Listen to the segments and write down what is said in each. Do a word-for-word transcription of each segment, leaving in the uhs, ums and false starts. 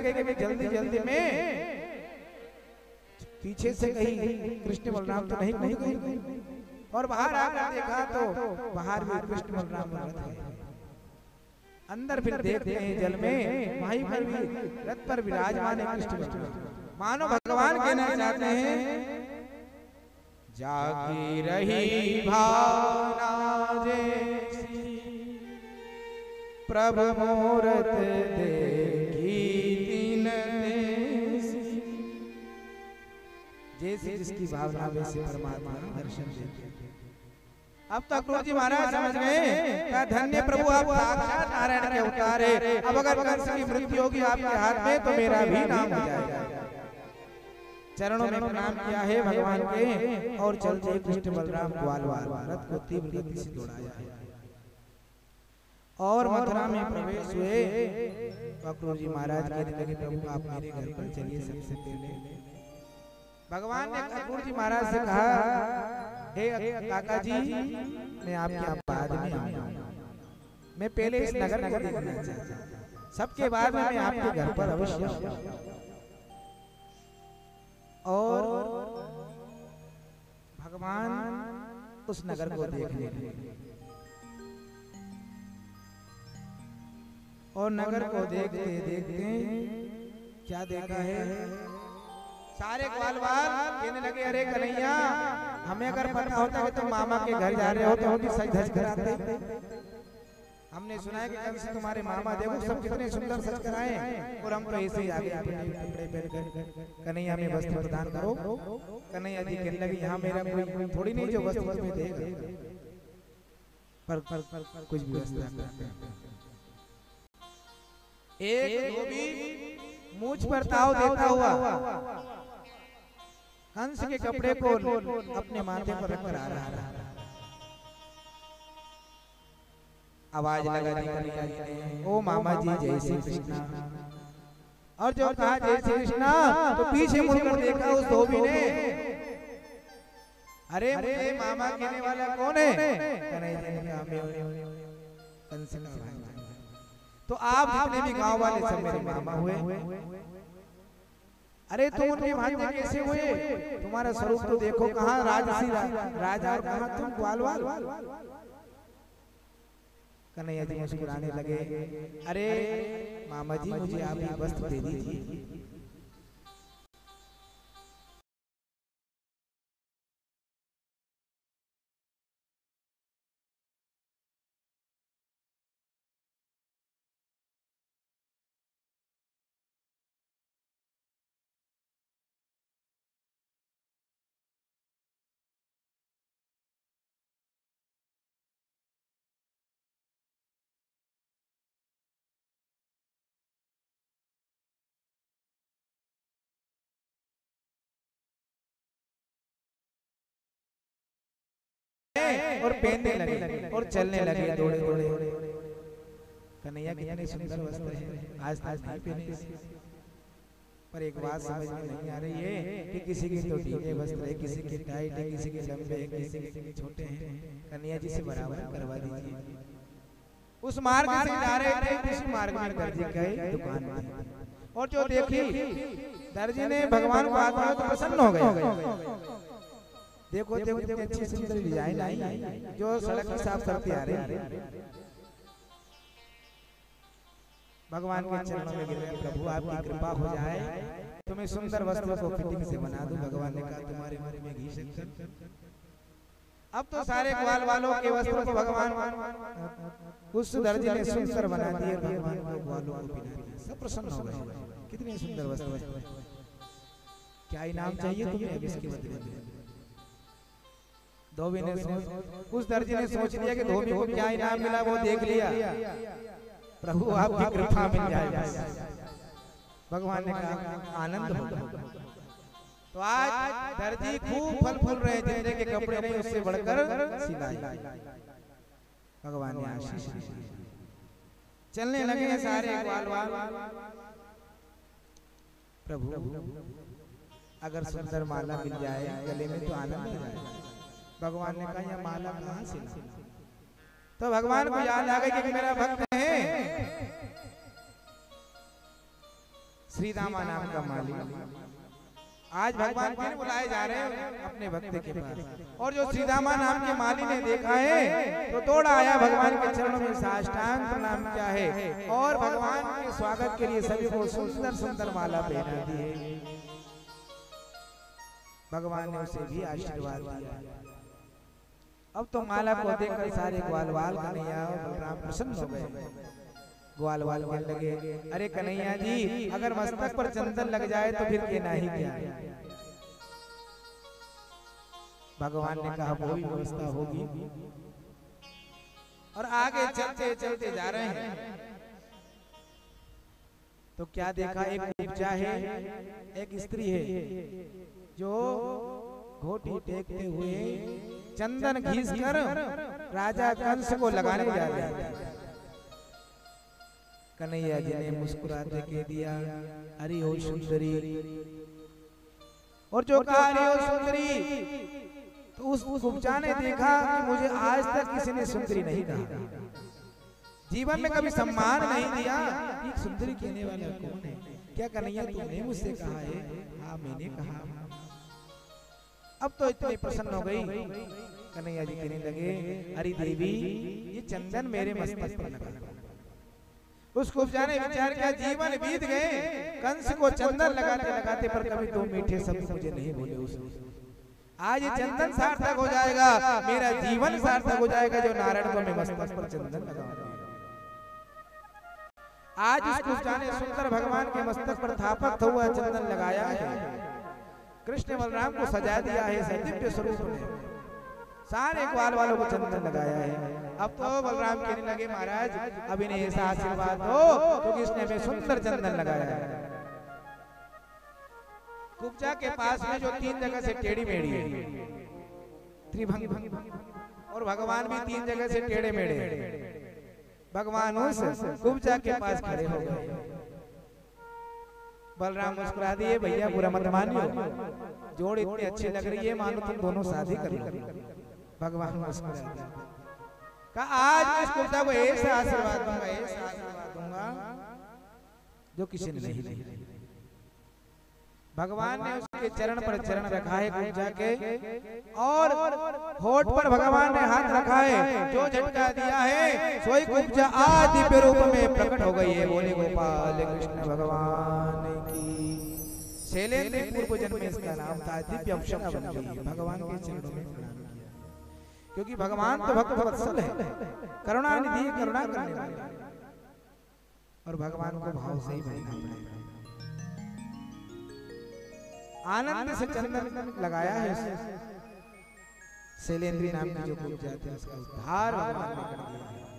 लगे कि जल्दी जल्दी में पीछे से कहीं कृष्ण बलराम तो नहीं कूद गए, और बाहर आकर देखा तो बाहर भी कृष्ण बलराम रथ है। अंदर फिर देखते हैं जल में वहीं पर भी रथ पर विराजमान है कृष्ण बलराम। मानो भगवान कहना चाहते हैं जागी रही भावना जैसी प्रभु मूरत देखी तीन देसी। जैसे जिसकी भावना वैसे परमात्मा दर्शन देते। अब तो अक्रूर जी महाराज समझ गए, धन्य प्रभु आप साक्षात नारायण के अवतार है। अब अगर कंस की मृत्यु होगी आपके हाथ में तो मेरा भी नाम हो जाएगा। चरणों में प्रणाम किया है भगवान के और चलते कृष्ण बलराम ग्वालवार रथ को तीव्र गति से दौड़ाया और मथुरा में प्रवेश हुए। अक्रूर जी महाराज कहने लगे प्रभु आप मेरे घर पर चलिए। सबसे पहले भगवान ने अक्रूर जी महाराज से कहा हे काका जी मैं आपके बाद में आऊंगा, मैं पहले इस नगर को देखना चाहता हूं, सबके बाद में मैं आपके घर पर अवश्य आऊंगा। और भगवान उस नगर को देखने लगे और नगर को देखते देखते क्या देखा है, सारे ग्वालवाल कहने लगे अरे कन्हैया हमें अगर पता होता कि तुम मामा के घर जा रहे हो तो हम सज धज कर आते। हमने सुना है कि कंस तुम्हारे मामा देखो सब कितने सुंदर सज कर आए और हम तो ऐसे ही आगे कपड़े पहन कर कन्हैया में वस्त्र प्रदान करो। कन्हैया जी कहने लगे यहाँ मेरा कोई थोड़ी नहीं जो वस्त्र तुम्हें देगा, पर पर पर कुछ व्यवस्था करते। एक धोबी मूंछ पर ताव देता हुआ कंस के कपड़े को अपने माथे पर रखकर आ रहा था। आवाज लगा दी कन्हैया जी ने, ओ मामा जी जय श्री कृष्णा। और जो कहा जय श्री कृष्णा तो पीछे मुड़कर देखा उस धोबी ने, अरे मुझे मामा कहने वाला कौन है? कन्हैया जी ने कहा मैं कंस का भाई। तो आप जितने भी गांव वाले सब मेरे मामा हुए। अरे तुम उनके भांजे कैसे हुए? तुम्हारा स्वरूप तो देखो, कहाँ राजसी राजा और कहाँ तुम ग्वालवाल। कन्हैया जी मुस्कुराने लगे, अरे मामा जी मुझे आप ये वस्त्र दे दीजिए। और पहनने लगे और चलने लगे दौड़े दौड़े। कन्हैया कितने सुंदर वस्त्र हैं, आज तक नहीं पहने। पर एक बात समझ में नहीं आ रही है कि किसी के तो ढीले वस्त्र है, किसी के टाइट है, किसी के लंबे हैं, किसी के छोटे हैं। कन्हैया जी से बराबर करवा दीजिए। उस मार्ग से जा रहे थे, उस मार्ग में दर्जी गए दुकान में और जो देखी दर्जी ने भगवान को आकर तो प्रसन्न हो गया। देखो देखो कितनी अच्छी सुंदर डिजाइन आई जो सड़क की साफ करते आ रहे हैं। भगवान के चरणों में गिर गए, प्रभु आपकी कृपा हो जाए तो मैं सुंदर वस्त्र को फिटिंग से बना दूं। भगवान ने कहा तुम्हारे मुंह में घी शक्कर। अब तो सारे ग्वाल वालों के वस्त्रों को भगवान उस दर्जी ने सुंदर बना दिए। भगवान को ग्वालों को पहना दिया, सब प्रसन्न हो गए। कितने सुंदर वस्त्र, क्या इनाम चाहिए तुम्हें अब इसके बदले में? धोबी ने सोच उस दर्जी ने सोच लिया कि धोबी को क्या इनाम मिला वो देख लिया। प्रभु आपकी कृपा मिल जाएगा। भगवान ने कहा आनंद होगा। तो आज दर्जी खूब फल फूल रहे, जितने के कपड़े नहीं उससे बढ़कर सिलाई। भगवान ने आशीष दी। चलने लगे सारे ग्वालवाल। प्रभु अगर सुंदर माला मिल जाए गले में तो आनंद हो जाएगा। भगवान ने कहा यह माला कहाँ से ला? तो भगवान को याद आ गया कि मेरा भक्त है, श्री दामा नाम का माली। आज भगवान फिर बुलाए जा रहे हैं अपने भक्त के पास। और जो श्री दामा नाम के माली ने देखा है तो दौड़ा आया भगवान के चरणों में साष्टांग प्रणाम किया है और भगवान के स्वागत के लिए सभी को सुंदर सुंदर माला पहना दी है। भगवान ने उसे भी आशीर्वाद दिया। अब तो माला को देखकर सारे ग्वाल वाल कन्हैया और बलराम प्रसन्न हो गए। ग्वाल वाल कहने लगे, अरे कन्हैया जी, अगर मस्तक पर चंदन लग जाए तो फिर कहना ही क्या। भगवान ने कहा वो भी व्यवस्था होगी। और आगे चलते चलते जा रहे हैं तो क्या देखा, एक उपजा है, एक स्त्री है जो घोटी टेकते हुए चंदन घिसकर राजा कंस को लगाने जा रहे हैं। कन्हैया जी ने मुस्कुराते कह दिया, अरे ओ सुंदरी। और जो कहा अरे ओ सुंदरी, तो उस उपजा ने देखा कि मुझे आज तक किसी ने सुंदरी नहीं कहा, जीवन में कभी सम्मान नहीं दिया। एक सुंदरी कहने वाला कौन है? क्या कन्हैया तुमने मुझसे कहा है? हाँ मैंने कहा। अब तो इतनी प्रसन्न हो गई। कन्हैया जी कहने लगे, अरे देवी, ये चंदन मेरे मस्तक पर लगा। उसको जाने विचार किया, जीवन बीत गए, कंस को चंदन लगाते लगाते पर कभी दो मीठे शब्द मुझे नहीं बोले उसने। आज ये चंदन सार्थक हो जाएगा, मेरा जीवन सार्थक हो जाएगा जो नारायण को मैं मस्तक पर चंदन लगाऊंगा। आज उसको जाने सुंदर भगवान के मस्तक पर थापक हुआ चंदन लगाया है। कृष्ण बलराम को सजा दिया है दिव्य स्वरूप में, सारे ग्वाल वालों को चंदन लगाया है। अब तो बलराम कहने लगे, महाराज अब इन्हें ऐसा आशीर्वाद दो क्योंकि इसने हमें सुंदर चंदन लगाया है। कुब्जा के पास में जो तीन जगह से टेढ़ी मेढ़ी है, त्रिभंग, और भगवान भी तीन जगह से टेढ़े मेढ़े। भगवान उस कुब्जा के पास खड़े हो गए। बलराम मुस्कुरा दिए, भैया बुरा मत मानियो, जोड़ इतनी अच्छी लग रही है, मानो तुम दोनों शादी कर लो। भगवान मुस्कुरा दिए, कहा आज इस कुब्जा को ऐसा आशीर्वाद दूंगा, ऐसा आशीर्वाद दूंगा जो किसी ने नहीं दिया। भगवान ने उसके चरण पर चरण रखा है कुब्जा के, और होठ पर भगवान ने हाथ रखा है। जो झटका दिया है सोई कुब्जा आज दिव्य रूप में प्रकट हो गई है। बोले गोपाल कृष्ण भगवान की। शैलेंद्र पूर्व जन्म में इसका नाम था, दिव्य अप्सरा बन गई है। भगवान के चरणों में प्रणाम किया, क्योंकि भगवान तो भक्त वत्सल है, करुणा निधि, करुणा करने वाले, और भगवान को भाव से ही बनना पड़ेगा। आनंद से चंदन लगाया है शैलेंद्री नाम की जो कुब्जा थी, उसका उद्धार भगवान ने कर दिया है।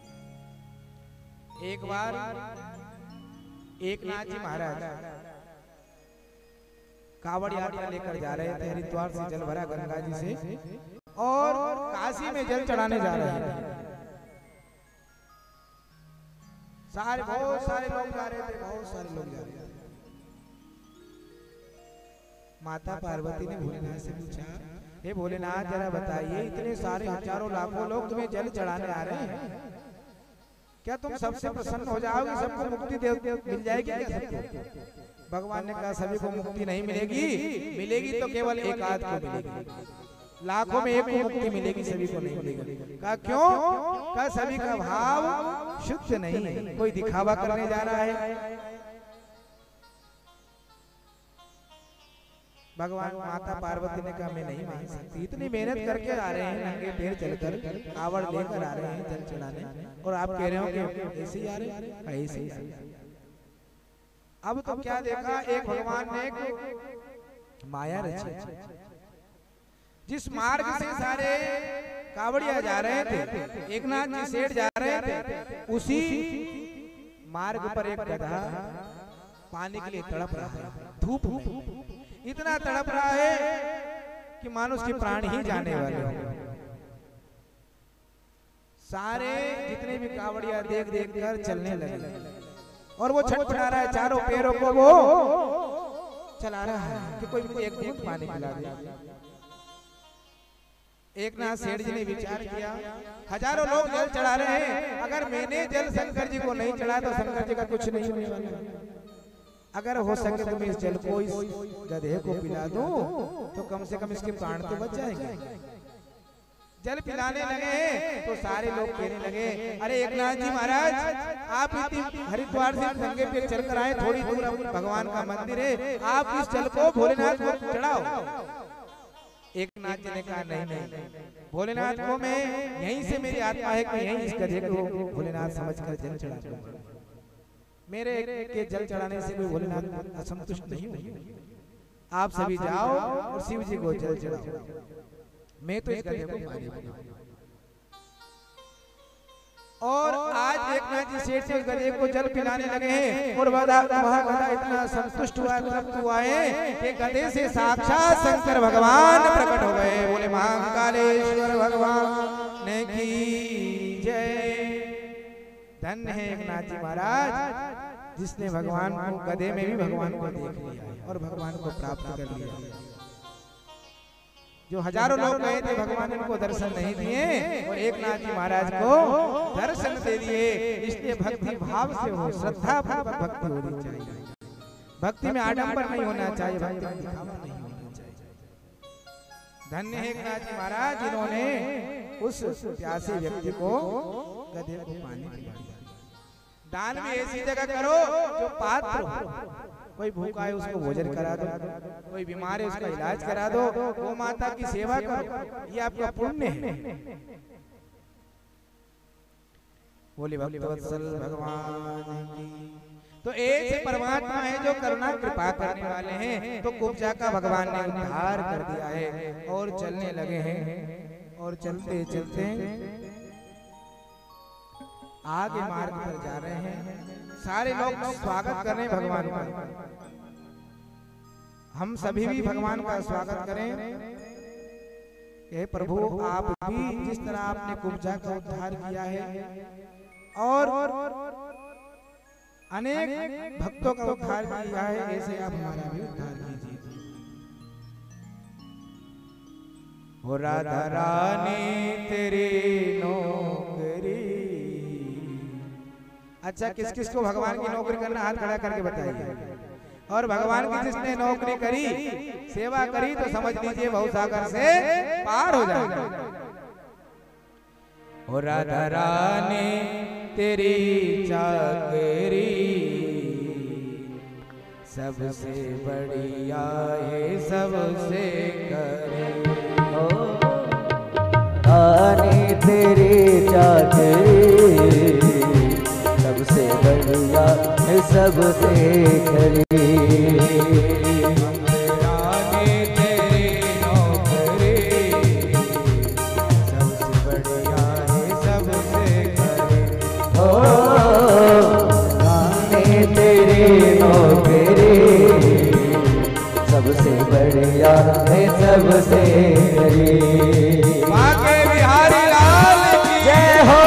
एक बार एक नाथ जी महाराज कावड़ यात्रा लेकर जा रहे थे, हरिद्वार से जल भरा गंगा जी से, और काशी में जल चढ़ाने जा रहे थे। सारे बहुत सारे लोग जा रहे थे, बहुत सारे लोग जा रहे थे। माता पार्वती ने भोलेनाथ से पूछा, हे भोलेनाथ जरा बताइए, इतने सारे हजारों लाखों लोग तुम्हें जल चढ़ाने आ रहे हैं, क्या तुम सबसे प्रसन्न हो जाओगे? सबको मुक्ति दे मिल जाएगी क्या सबको? भगवान ने कहा, सभी को मुक्ति नहीं मिलेगी, मिलेगी तो केवल एक आध को मिलेगी, लाखों में एक को मुक्ति मिलेगी, सभी को नहीं मिलेगी। कहा क्यों? कहा सभी का भाव शुद्ध नहीं है, कोई दिखावा करने जा रहा है। भगवान माता पार्वती ने कहा, मैं नहीं मान सकती, इतनी मेहनत करके आ रहे हैं, नंगे पैर चलकर कावड़ लेकर आ रहे हैं जल चढ़ाने, और आप कह रहे हो कि ऐसे ही आ रहे हैं? ऐसे ही। अब तो क्या देखा, एक भगवान ने एक माया रची, जिस मार्ग से सारे कावड़िया जा रहे थे, एक नाथ जी सेठ जा रहे थे, उसी मार्ग पर एक गधा पानी के लिए तड़प रहा है। धूप इतना तड़प रहा है कि मानो उसके प्राण ही जाने वाले हो। सारे जितने भी कावड़िया देख देख कर चलने लगे, और वो छटपटा रहा है, चारों पैरों को वो चला रहा है कि कोई मुझे एक घूंट पानी पिला दे। एक नाथ सेठ जी ने विचार किया, हजारों लोग जल चढ़ा रहे हैं, अगर मैंने जल शंकर जी को नहीं चढ़ाया तो शंकर जी का कुछ नहीं होने वाला। अगर हो सके तो मैं इस जल को इस गधे को पिला दूं तो कम से कम इसके प्राण तो बच जाएंगे। जल पिलाने लगे तो सारे लोग कहने लगे, अरे एकनाथ जी महाराज, आप इतनी हरिद्वार से नंगे पैर चलकर आए, थोड़ी दूर भगवान का मंदिर है, आप इस जल को भोलेनाथ को चढ़ाओ। एकनाथ जी ने कहा, नहीं नहीं, भोलेनाथ को मैं यहीं से मेरी आत्मा है कि यहीं इस गधे को भोलेनाथ समझकर जल चढ़ा दूंगा। मेरे के जल चढ़ाने से कोई भोलेनाथ असंतुष्ट नहीं होंगे। आप सभी जाओ और शिव जी को जल चढ़ाओ, मैं तो इस गधे को पानी पिलाऊंगा। और आज एकनाथ जी सेठ से गधे को जल पिलाने लगे हैं और वहाँ गधा इतना संतुष्ट हुआ, तृप्त हुआ है कि गधे से साक्षात शंकर भगवान प्रकट हो गए। बोले महाकालेश्वर भगवान ने की जय। धन्य है एकनाथ जी महाराज, जिसने भगवान को गधे में भी भगवान को देख लिया और भगवान को प्राप्त कर लिया। जो हजारों लोग गए थे, भगवान इनको दर्शन नहीं दिए और एकनाथ जी महाराज को दर्शन दे दिए। इसलिए भक्ति भाव से हो, श्रद्धा पूर्वक भक्ति होनी चाहिए। भक्ति में आडंबर नहीं होना चाहिए, भक्ति में दिखावा नहीं होना चाहिए। धन्य है एकनाथ जी महाराज, जिन्होंने उस प्यासे व्यक्ति को गधे को पानी पिलाया। दान भी ऐसी जगह करो जो पात्र हो। कोई भूखा है उसको भोजन करा दो, कोई बीमार है उसका इलाज करा दो, गौ माता की सेवा करो, ये आपका पुण्य है। बोले भक्तवत्सल भगवान की। तो ऐसे परमात्मा है जो करुणा कृपा करने वाले हैं। तो कुब्जा का भगवान ने उद्धार कर दिया है और चलने लगे हैं। और चलते चलते आगे मार्ग पर जा रहे हैं। सारे लोग स्वागत कर रहे हैं भगवान का। हम सभी भी भगवान का स्वागत करें। हे प्रभु, आप भी जिस तरह आपने कुब्जा का उद्धार किया है और अनेक भक्तों का उद्धार किया है, ऐसे आप हमारा भी उद्धार कीजिए। हो राधा रानी तेरी नौकरी। अच्छा, किस किस को भगवान की नौकरी करना, हाथ खड़ा करके बताइए। और भगवान की जिसने नौकरी करी, सेवा करी, तो समझ लीजिए भवसागर से पार हो जाएगा। ओ राधा रानी तेरी चाकरी सबसे बढ़िया है, सबसे करे। ओ रानी तेरी चाकरी सबसे बढ़िया है, सबसे खरी। रानी तेरी नौकरी सबसे बढ़िया है, सबसे खरी। ओ रानी तेरी नौकरी सबसे बढ़िया है, सबसे खरी। बाके बिहारी लाल की जय हो।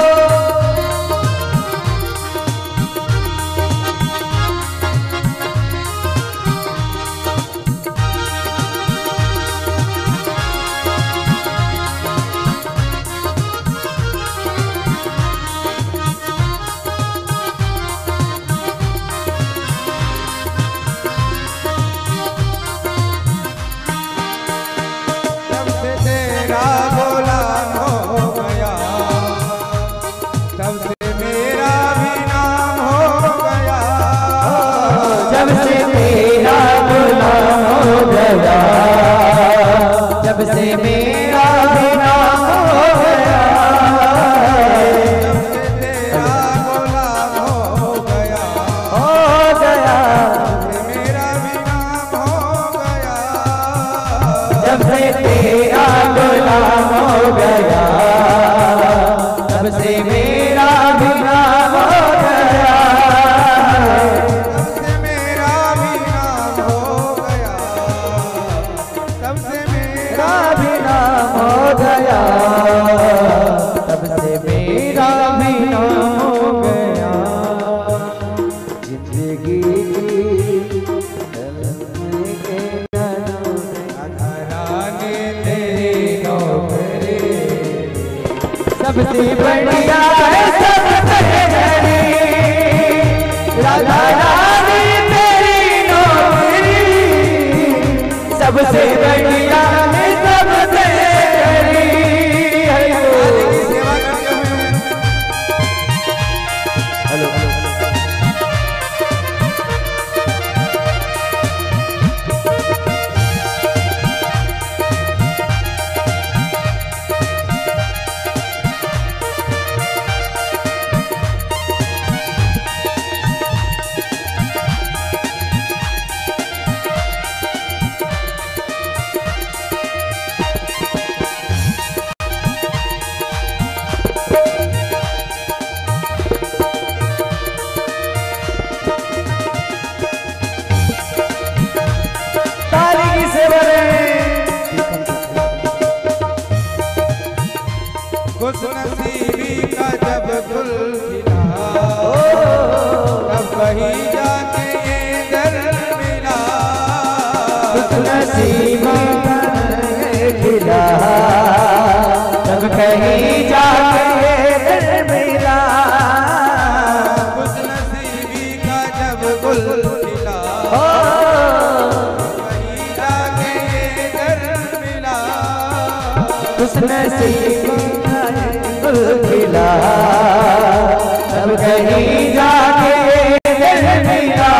जब से मेरा भी नाम हो गया, जब से तेरा गुलाम हो गया, हो गया, मेरा भी नाम हो गया। जब से तेरा गुलाम हो गया, तब से मेरा भी नाम हो गया, तब से मेरा भी नाम हो गया, तब से मेरा भी नाम हो गया, तब से मेरा भी नाम हो गया। जिंदगी की राधा रानी तेरी नौकरी सबसे बढ़िया है, सबसे खरी। राधा रानी सीमा खिला, तब कहीं जाके दिल मिला। खुश नसीबी का जब गुल खिला, कहीं जाके दिल मिला। खुश नसीबी का गुल खिला, तब कहीं जाके दिल मिला।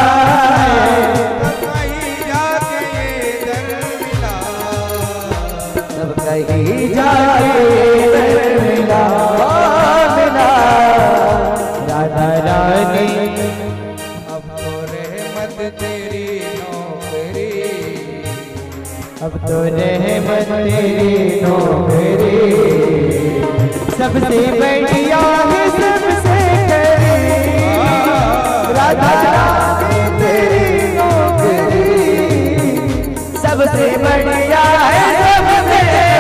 कहीं जाके मिला मिला राधा रानी। अब तो रहमत तेरी नौकरी, अब तो रहमत तेरी नौकरी, सबसे बढ़िया है सबसे करी। राधा रानी तेरी नौकरी, सबसे बढ़िया है सबसे।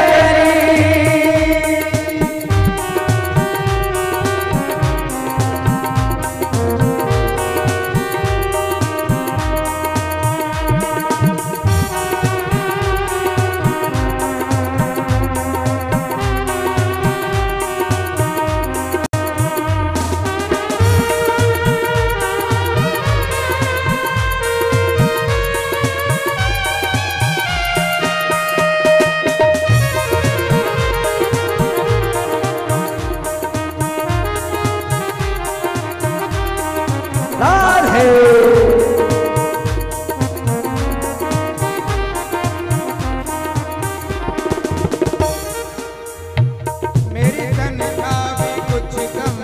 मेरी तनख्वाह भी कुछ कम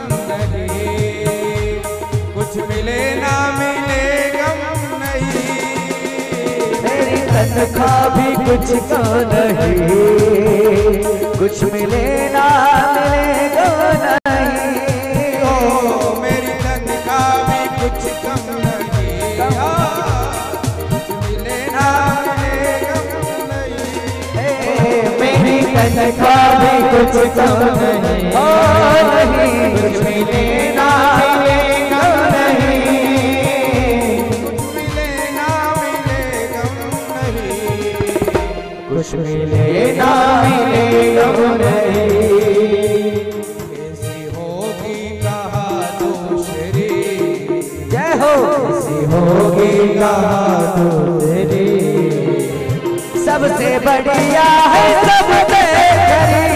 नहीं, कुछ मिले ना मिले गम नहीं। मेरी तनख्वाह भी कुछ कम नहीं, कुछ मिले ना मिले गम नहीं। ओ मेरी तनख्वाह भी कुछ कम नहीं, कुछ मिले ना मिले गम नहीं। मेरी तनख्वाह भी कुछ कम नहीं, ओ नहीं कुछ मिले ना मिले गम नहीं। कुछ मिले ना मिले गम नहीं, कुछ मिले ना मिले गम नहीं। ऐसी होगी कहा दूसरी, जय हो ऐसी होगी कहा दूसरी, सबसे बढ़िया है सबसे करी।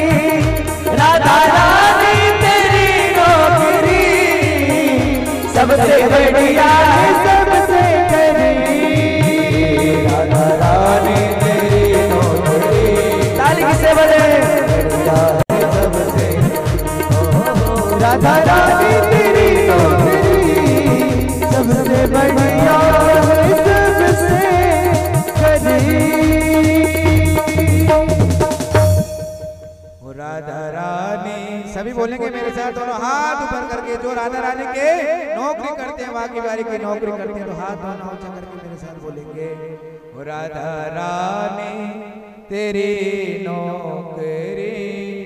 राधा रानी तेरी नौकरी, सबसे बढ़िया है सबसे करी। राधा रानी तेरी नौकरी, ताली किसे बजे बढ़िया है सबसे। राधा रानी तेरी नौकरी, सबसे बढ़िया है सबसे करी। राधा रानी, सभी बोलेंगे मेरे साथ, दोनों हाथ ऊपर करके। जो राधा रानी के नौकरी करते हैं, बाकी बारी की नौकरी करते हैं, तो हाथ दोनों ऊंचा करके मेरे साथ बोलेंगे। राधा रानी तेरी नौकरी,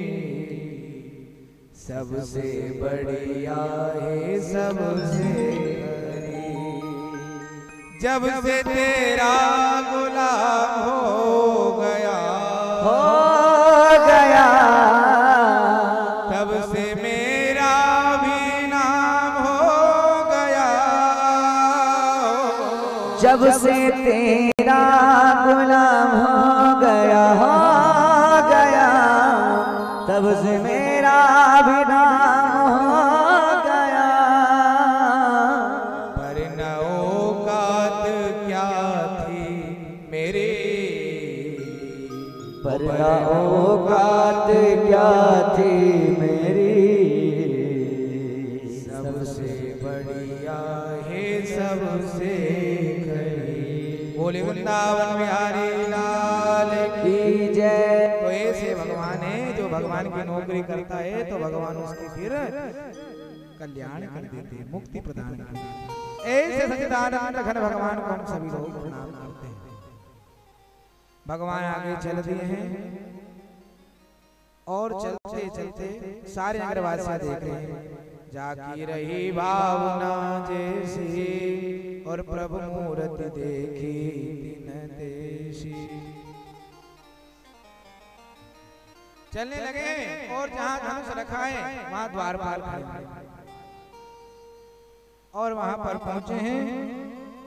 सबसे बढ़िया है सबसे करी। जब से तेरा गुलाम हो गया, हो गया, तब से मेरा भी नाम हो गया। जब से तेरा गुलाम हो गया, हो गया, तब से मेरा भी नाम हो गया। पर न औकात क्या थी मेरी, पर न औकात क्या थी मेरी, सबसे बढ़िया है सबसे खरी। बोले वृंदावन बिहारी लाल की जय। तो ऐसे भगवान है, जो भगवान की नौकरी करता है तो भगवान उसकी फिर कल्याण कर देते हैं, मुक्ति प्रदान करते हैं। ऐसे सच्चिदानंद घन भगवान को हम सभी लोग प्रणाम करते हैं। भगवान आगे चल दिए हैं और चलते चलते सारे नगरवासी देख रहे हैं। जाकी रही भावना जैसी और और प्रभु मूर्ति देखी तीन देशी। चलने लगे और जहां धनुष रखा है वहां द्वारपाल खड़े हैं और वहां पर पहुंचे हैं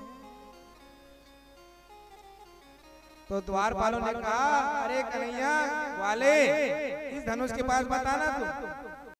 तो द्वारपालों ने कहा, अरे कन्हैया वाले, इस धनुष के पास बताना तू।